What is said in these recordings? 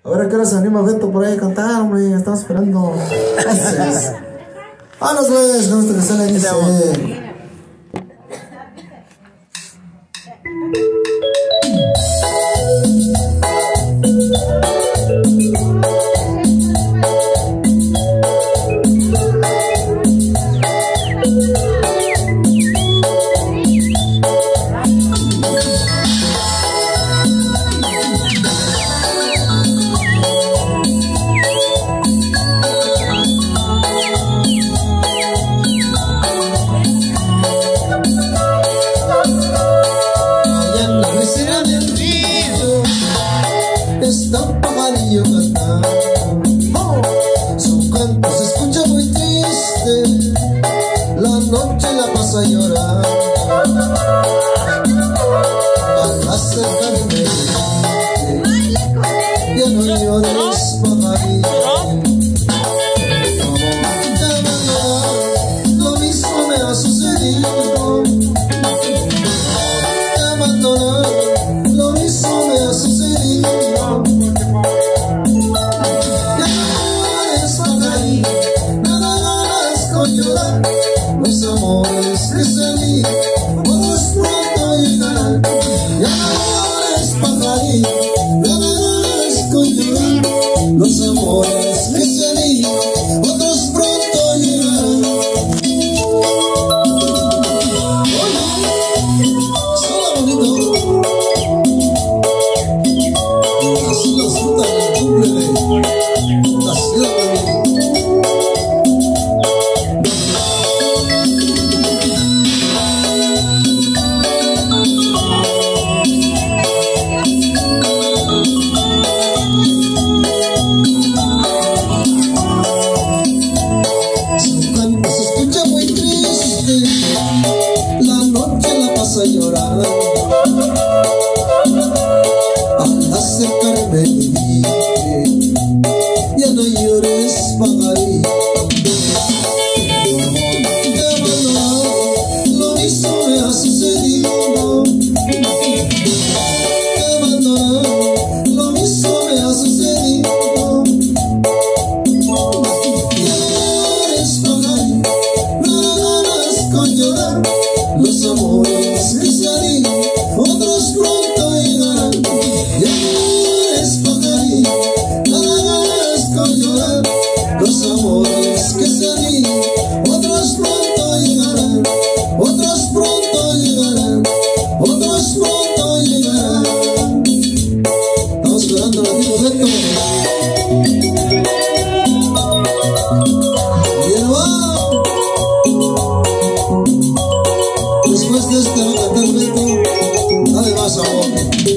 A ver a qué hora se anima Beto por ahí a cantar, hombre. Estamos esperando. Gracias. Vámonos, pues, con esto que sale, dice. Está un pajarillo cantando, su canto se escucha muy triste, la noche la pasa llorando. Al acercarme ya no llores, pajarillo, lo mismo me ha sucedido, te abandonar, lo mismo me ha sucedido. Los amores que salí, otros pronto llegarán. Ya no llores, pajarillo, ya no llores con llorar. Los amores que salí, otros pronto llegarán. Hola, bonito. Así los frutas del cumple de la ciudad de México. Llorando al acercarme dije, ya no llores, pajarillo, te abandono, lo mismo me ha sucedido, te abandono, lo mismo me ha sucedido. Ya no llores, pajarillo, no ganas con llorar. Los amores que salí, otros pronto llegarán. Ya no eres pajarillo, nada ganas con llorar. Los amores que salí, otros pronto llegarán. Otros pronto llegarán. Otros pronto llegarán. Estamos esperando al amigo Beto. Bien, va. Después de este va a cantar Beto, dale más amor.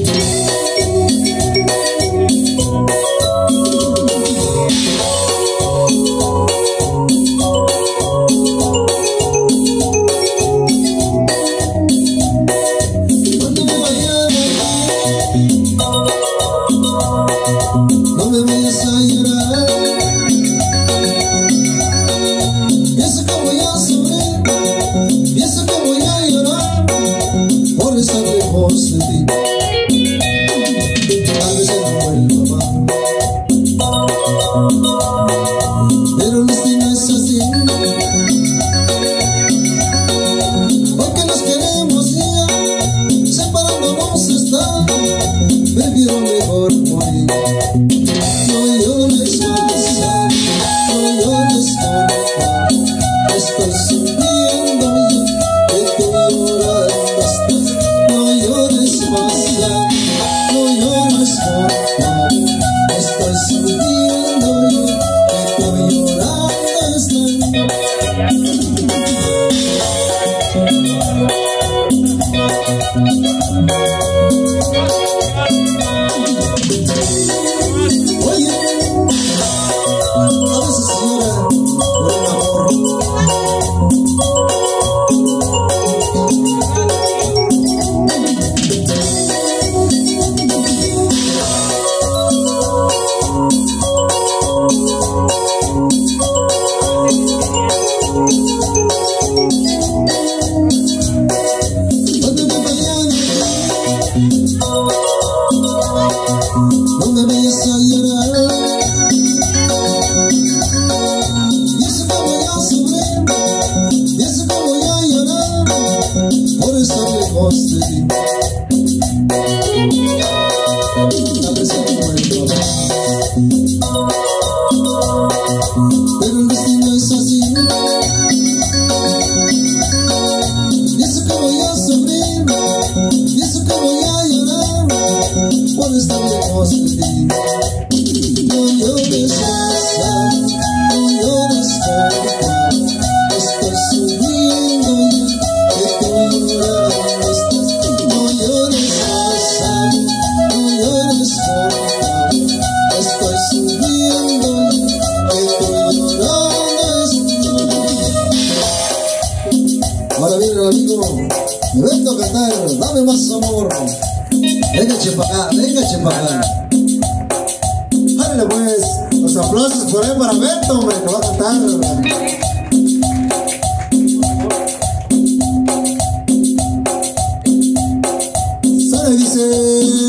Cuando me vaya de aquí, no me vayas a llorar. Piensa que voy a sufrir, piensa que voy a llorar por estar lejos de ti. Tal vez ya no vuelva más, pero el destino es así, porque nos queremos ya, separándonos está, prefiero mejor morir. No llores más, no llores más, estoy sufriendo yo, que tú lloras bastante. No llores más ya, no llores más, estoy sufriendo yo, que tú lloras bastante. Oye, a veces llora por el amor. por estar lejos de ti. No llores más, no llores porfa, estoy sufriendo que tú lloras. No llores más, no llores porfa, estoy sufriendo que tú lloras. Ahora viene el amigo, me vengo a cantar, dame más amor. Véngase para acá, véngase para acá. Dale pues, los aplausos por ahí para Beto, hombre, que va a cantar. Sale, dice.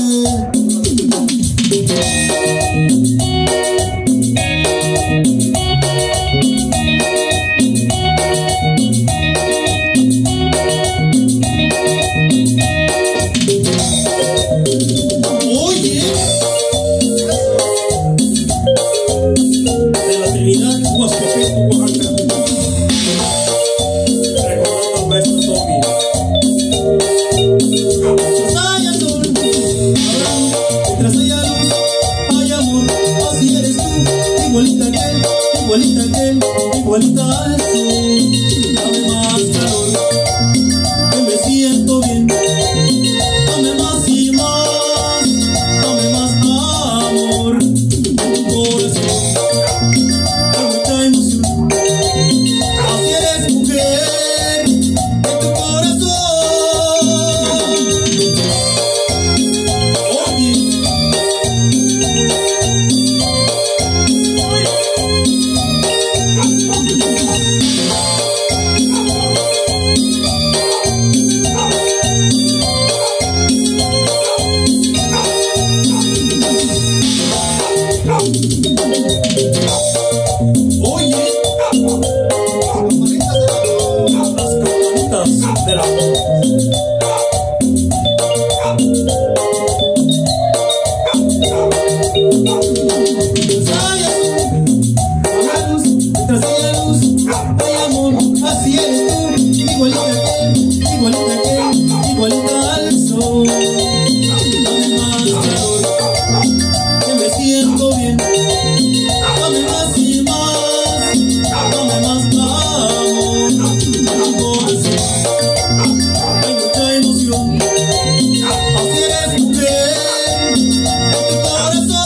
Igualita al sol, dame más calor, que me siento bien, dame más y más, dame más amor, en tu corazón, con mucha emoción, así eres mujer, en tu corazón. Oye, las campanitas del amor. Así eres tú, igualita al sol. Dame más calor, que me siento bien. Dame más y más, dame más amor. En tu corazón hay mucha emoción. Así eres mujer, en tu corazón.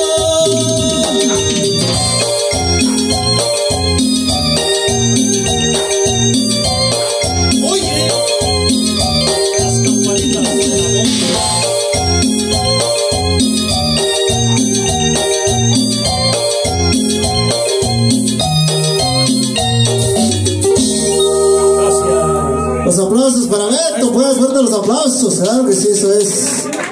Oye, las campanitas del amor. Los aplausos para Beto, puedes verte los aplausos, claro que sí, eso es.